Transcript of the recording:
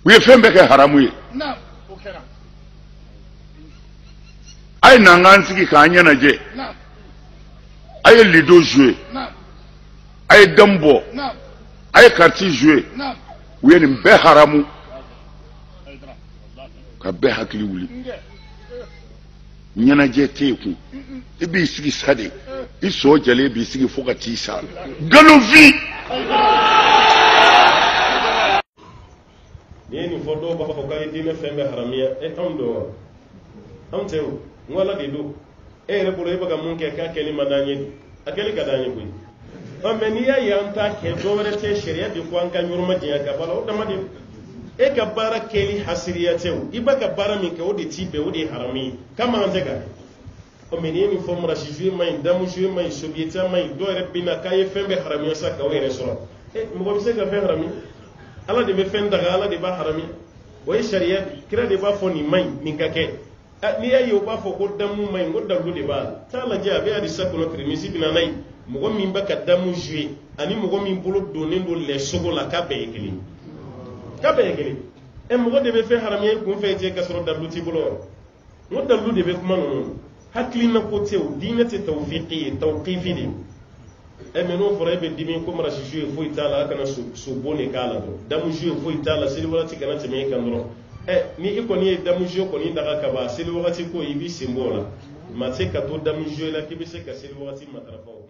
u ye fɛn bɛɛ kɛ haramu ye a ye n'an sigi k'an ɲɛnajɛ a ye lido joué a ye dame bɔ a ye karti joué u ye nin bɛɛ haramu ka bɛɛ hakili wuli ɲɛnajɛ tɛ yen kun i b'i sigi sa de i sɔ jɛlen b'i sigi fo ka t'i sa nkalonfin ni ye nin fɔ dɔw b'a fɔ k'a ye diinɛ fɛn bɛɛ haramiya anw don wa anw tɛ o n ko ala de don e yɛrɛ bolo e bɛ ka mun kɛ k'a kɛli ma d'an ye a kɛli ka d'an ye koyi mɛ n'i y'a ye an t'a kɛ dɔ wɛrɛ tɛ sariya de ko an ka ɲɔrɔma janya ka bala o dama de e ka baara kɛli hasiriya tɛ o i b'a ka baara min kɛ o de t'i bɛn o de ye harami ye k'a man kan tɛ ka kɛ mɛ n'i ye nin fɔ marasi joué ma ɲi damu joué ma ɲi sobiyetiya ma ɲi dɔw yɛrɛ bɛ na k'a ye fɛn bɛɛ haramiya sa k'aw yɛrɛ sɔrɔ mɔgɔ bɛ se ka fɛn harami ala de bɛ fɛn daga ala de b'a haramiya o ye sariya kira de b'a fɔ nin ma ɲi nin ka kɛ n'i y'a ye o b'a fɔ ko damu ma ɲi ko dalu de b'a la t'a lajɛ a bɛ hadisa kɔnɔ tirimisi bɛ na n'a ye mɔgɔ min bɛ ka damu joué ani mɔgɔ min bolo donnen don lɛsogo la k'a bɛɛ ye kelen k'a bɛɛ ye kelen mɔgɔ de bɛ fɛn haramiya i kun fɛ k'a sɔrɔ dalu t'i bolo wa n ko dalu de bɛ kuma ninnu hakilina ko tɛ o diinɛ tɛ tawfiqi ye tawqifi de mɛ n'o fɔra e bɛ dimi ko marasi joué foyi t'a la a kana sobon de k'a la dɔrɔn damu joué foyi t'a la seli wagati kana tɛmɛ e kan dɔrɔn ni i kɔni ye damu joué kɔni daga ka ban seli wagati ko i b'i sen bɔ o la maa tɛ se ka to damu joué la k'i bɛ se ka seli wagati matarafa o